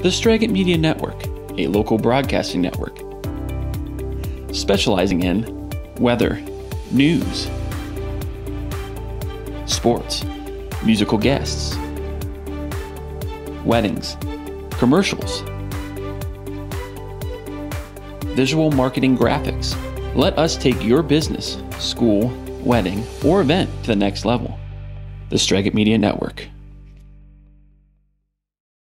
The Straggat Media Network, a local broadcasting network, specializing in weather, news, sports, musical guests, weddings, commercials, visual marketing graphics. Let us take your business, school, wedding, or event to the next level. The Straggat Media Network.